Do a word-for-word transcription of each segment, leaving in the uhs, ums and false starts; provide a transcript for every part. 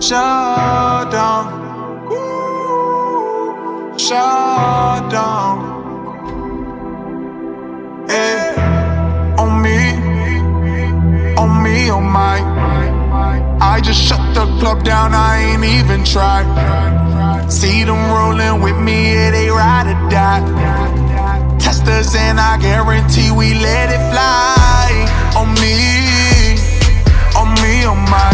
Shut down, shut down. Yeah, on me, on me, on my. I just shut the club down, I ain't even try. See them rolling with me, yeah, they ride or die. Testers and I guarantee we let it fly. On me, on me, on my.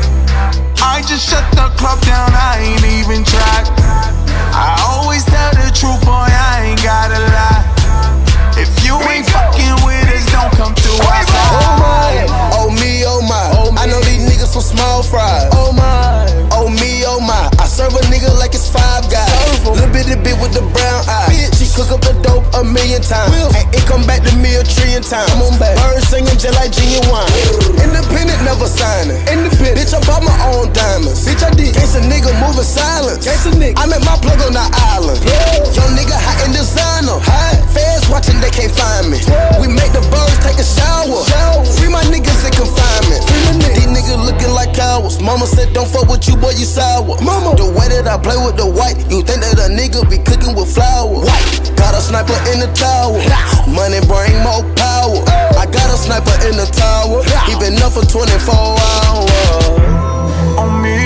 I just shut the club down, I ain't even tried. I always tell the truth, boy, I ain't gotta lie. If you ain't fucking with us, don't come to our side. Oh my, oh me, oh my, oh I know these niggas some small fries. Oh my, oh me, oh my, I serve a nigga like it's Five Guys. Little bitty bitch with the brown eyes. She cook up the dope a million times, and it come back to me a trillion times. Birds singing just like genuine. Independent, never signing. Independent, bitch, I bought my own diamonds. Bitch, I did. Case a nigga moving silence. Case a nigga, I met my plug on the island. Young nigga hot in designer. Hot feds watching, they can't find me. We make the birds take a shower. Free my niggas in confinement. These niggas looking like cowards. Mama said don't fuck with you, boy, you sour. Mama, the way that I play with the white, you think that a nigga be cooking with flour. White. Got a sniper in the tower. Money bring more power. I got a sniper in the tower. He been up for twenty-four hours. On me,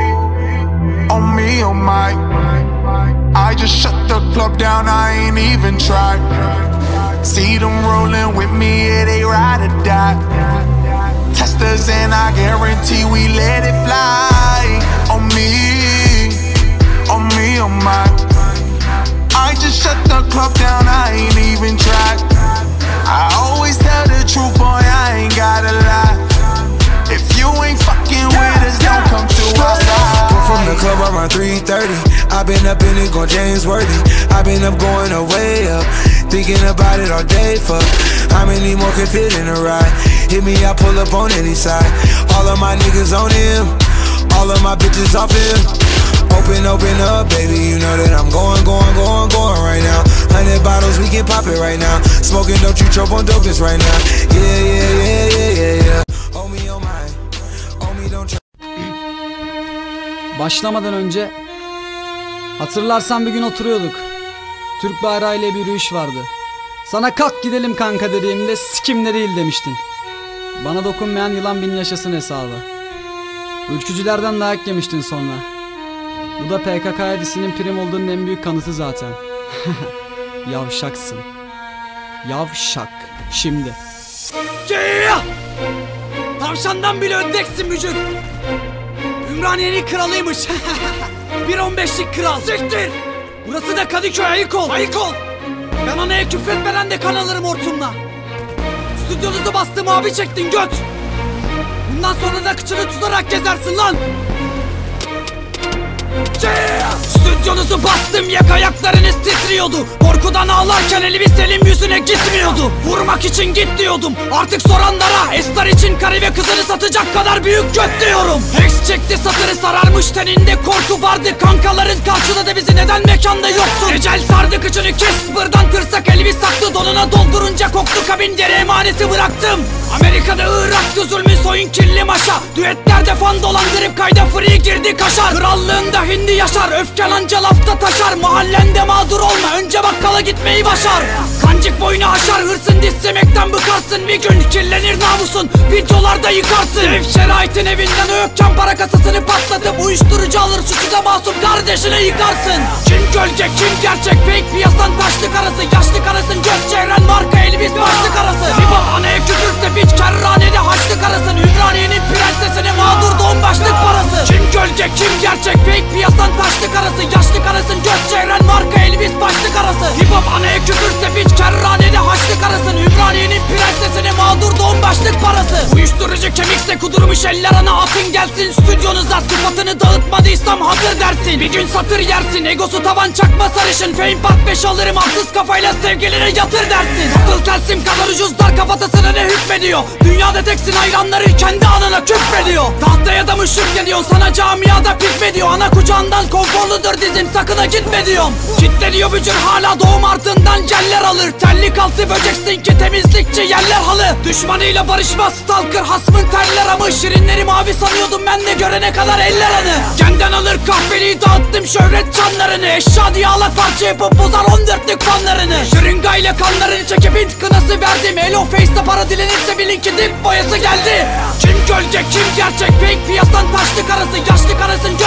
on me, on my. I just shut the club down, I ain't even tried. See them rolling with me, yeah, they ride or die. Testers and I guarantee we let it fly. On me, on me, on my. I just shut the club down, I ain't even tried. I always tell the truth, boy, I ain't gotta lie. If you ain't fucking with us, don't come to our side. Come from the club around three thirty. I been up in it, going James Worthy. I been up going away up, thinking about it all day, fuck. How many more can fit in a ride? Hit me, I pull up on any side. All of my niggas on him, all of my bitches off him. Open, open up, baby, you know that I'm going, going, going, going right now. Hundred bottles, we can pop it right now. Smoking, don't you choke on dopest right now. Yeah, yeah, yeah, yeah, yeah, yeah. Oh me, oh my, oh me, don't try. Başlamadan önce hatırlarsan bir gün oturuyorduk. Türk bayrağıyla bir yürüyüş vardı. Sana kalk gidelim kanka dediğimde sikimde değil demiştin. Bana dokunmayan yılan bin yaşasın hesabı. Ülkücülerden dayak yemiştin sonra. Bu da P K K'ya disinin prim olduğunun en büyük kanıtı zaten. Yavşaksın. Yavşak. Şimdi. Yeah! Tavşandan bile öndeksin bücür. Ümraniye'nin kralıymış. bir on beşlik kral. Siktir! Burası da Kadıköy, ayık ol. Ayık ol! Ben anaya küfretmeden de kan alırım hortumla. Stüdyonuzu bastım abi çektin göt. Bundan sonra da kıçını tutarak gezersin lan. Yeah! Stüdyonuzu bastım yak ayaklarınız titriyordu. Korkudan ağlarken elimi Selim yüzüne gitmiyordu. Vurmak için git diyordum. Artık soranlara estar için karı ve kızını satacak kadar büyük göt diyorum. Hex çekti satırı sararmış teninde korku vardı. Kankaların karşıladı bizi neden mekanda yoktun. Ecel sardı kıçını kes buradan tırsak elimi saktı. Donuna doldurunca koktu kabin geri emaneti bıraktım. Amerika'da Irak'tı zulmün soyun kirli maşa. Düetlerde fan dolandırıp kayda free girdi kaşar. Krallığında hindi yaşar öfken anca lafta taşar. Mahallende mağdur olma önce bakkala gitmeyi başar. Kancık boynu aşar hırsın dislemekten bıkarsın. Bir gün kirlenir namusun videolarda yıkarsın. Ev şeraitin evinden öpken para kasasını patlatıp uyuşturucu alır suçu da masum kardeşine yıkarsın. Kim gölge kim gerçek fake piyasan taşlık arası. Yaşlı karasın göz çevren marka elbis başlık arası. Bir bak anaya küfürse piç kerranede haçlık arasın. Ümraniye'nin prensesine mağdur doğum başlık parası. Kim gölge kim gerçek fake piyasan taşlık arası. Yaşlı karasın göz çevren marka elbis başlık arası. Hip hop anaya küfürse piç kerranede haçlık arasın. Ümraniye'nin prensesine mağdur doğum başlık parası. Uyuşturucu kemikse kudurmuş eller ana atın gelsin. Stüdyonuza sıfatını dağıtmadıysam hatır dersin. Bir gün satır yersin egosu tavan çakma sarışın. Fame Park beş alırım arsız kafayla sevgiline yatır dersin. Atıl telsim kadar ucuzlar kafatasına ne hükmediyor. Dünyada teksin hayranları kendi anana küfrediyor. Tahtaya da mı şükrediyorsun sana camiada pikmediyor. Ana kucağından konforludur dizim sakına gitme diyorum. Kitleniyor bücür hala doğum ardından celler alır. Tellik altı böceksin ki temizlikçi yerler halı. Düşmanıyla barışmaz stalker hasmın terler ama şirinleri mavi sanıyordum ben de görene kadar eller anı. Genden alır kahveliği dağıttım şöhret çanlarını. Eşya diye alak parça yapıp bozar on dörtlük fanlarını. Şırıngayla kanlarını çekip int kınası verdim. Hello face'te para dilenirse bilin ki dip boyası geldi. Kim gölge kim gerçek fake piyasan taşlı karası. Yaşlı karısın